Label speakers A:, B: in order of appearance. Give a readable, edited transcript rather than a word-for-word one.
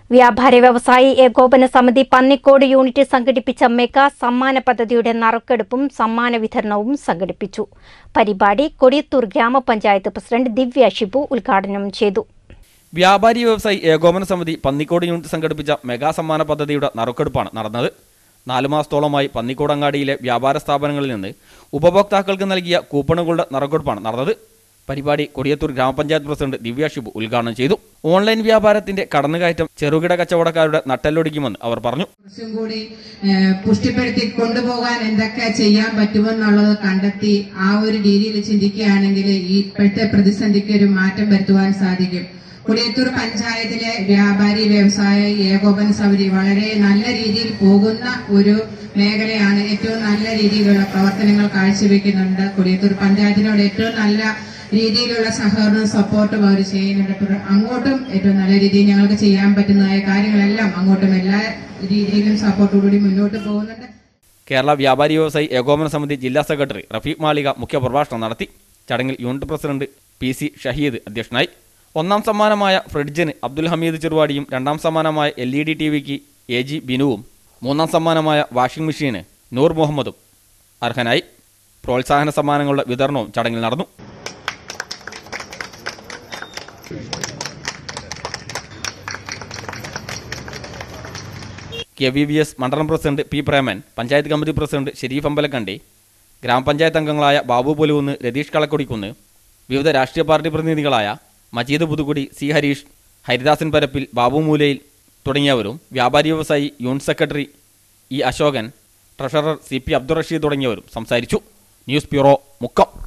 A: വ്യാപാരി വ്യവസായി ഏകോപന സമിതി പന്നിക്കോട് യൂണിറ്റ് സംഘടിപ്പിച്ച മെഗാ സമ്മാന പദ്ധതിയുടെ നറുക്കെടുപ്പും സമ്മാന വിതരണവും സംഘടിപ്പിച്ചു. പരിപാടി കൊടിയത്തൂർ ഗ്രാമപഞ്ചായത്ത് പ്രസിഡന്റ് ദിവ്യ ഷിബു ഉദ്ഘാടനം ചെയ്തു.
B: വ്യാപാരി വ്യവസായി ഏകോപന സമിതി പന്നിക്കോട് യൂണിറ്റ് സംഘടിപ്പിച്ച മെഗാ സമ്മാന പദ്ധതിയുടെ നറുക്കെടുപ്പാണ് നടന്നത്. 4 മാസത്തോളമായി പന്നിക്കോട് അങ്ങാടിയിലെ വ്യാപാര സ്ഥാപനങ്ങളിൽ നിന്ന് ഉപഭോക്താക്കൾക്ക് നൽകിയ കൂപ്പണുകളുടെ നറുക്കെടുപ്പാണ് നടന്നത്. പരിപാടി കൊടിയത്തൂർ ഗ്രാമപഞ്ചായത്ത് പ്രസിഡന്റ് ദിവ്യ ഷിബു ഉദ്ഘാടനം ചെയ്തു. ഓൺലൈൻ വ്യാപാരത്തിന്റെ കടന്നുകയറ്റം ചെറുകിട കച്ചവടക്കാരുടെ നട്ടെല്ലൊടിക്കുമെന്ന് അവർ പറഞ്ഞു.
C: കുറച്ചും കൂടി പുഷ്ടിപ്പെടുത്തി കൊണ്ടുപോകാൻ എന്തൊക്കെ ചെയ്യാൻ പറ്റുമെന്നുള്ളത് കണ്ടെത്തി ആ ഒരു രീതിയിൽ ചിന്തിക്കുകയാണെങ്കിൽ ഈ ഇപ്പോഴത്തെ പ്രതിസന്ധിക്ക് ഒരു മാറ്റം വരുത്തുവാൻ സാധിക്കും. കൊടിയത്തൂർ പഞ്ചായത്തിലെ വ്യാപാരി വ്യവസായ ഏകോപന സമിതി വളരെ നല്ല രീതിയിൽ പോകുന്ന ഒരു മേഖലയാണ്. ഏറ്റവും നല്ല രീതിയിലുള്ള പ്രവർത്തനങ്ങൾ കാഴ്ചവെക്കുന്നുണ്ട്. കൊടിയത്തൂർ പഞ്ചായത്തിനോട് ഏറ്റവും നല്ല രീതിയിലുള്ള സഹകരണവും സപ്പോർട്ടും അവർ ചെയ്യുന്നുണ്ട്. അങ്ങോട്ടും ഏറ്റവും നല്ല രീതിയിൽ ഞങ്ങൾക്ക് ചെയ്യാൻ പറ്റുന്നതായ കാര്യങ്ങളെല്ലാം അങ്ങോട്ടും എല്ലാ രീതിയിലും സപ്പോർട്ടോടുകൂടി മുന്നോട്ട് പോകുന്നുണ്ട്.
B: കേരള വ്യാപാരി വ്യവസായി ഏകോപന സമിതി ജില്ലാ സെക്രട്ടറി റഫീഖ് മാളിക മുഖ്യപ്രഭാഷണം നടത്തി. ചടങ്ങിൽ യൂണിറ്റ് പ്രസിഡന്റ് PC ഷഹീദ് അധ്യക്ഷനായി. 1ാം സമ്മാനമായ ഫ്രിഡ്ജിന് അബ്ദുൽ ഹമീദ് ചെറുവാടിയും 2ാം സമ്മാനമായ LED TVക്ക് AG ബിനുവും 3ാം സമ്മാനമായ വാഷിംഗ് മെഷീന് നൂർ മുഹമ്മദും അർഹനായി. പ്രോത്സാഹന സമ്മാനങ്ങളുടെ വിതരണവും ചടങ്ങിൽ നടന്നു. KVVS മണ്ഡലം president P Preman, panchayat committee president Sherif Ambalakkandi, ഗ്രാമപഞ്ചായത്ത് അംഗങ്ങളായ ബാബു പൊലുകുന്ന്, രതീഷ് കളക്കൊടിക്കുന്ന്, വിവിധ രാഷ്ട്രീയ പാർട്ടി പ്രതിനിധികളായ മജീദ് പുതുക്കുടി, C ഹരീഷ്, ഹരിദാസൻ പരപ്പിൽ, ബാബു മൂലയിൽ തുടങ്ങിയവരും വ്യാപാരി വ്യവസായി unit secretary E Ashokan, treasurer CP Abdul Rasheed തുടങ്ങിയവരും സംസാരിച്ചു. News bureau, Mukkam.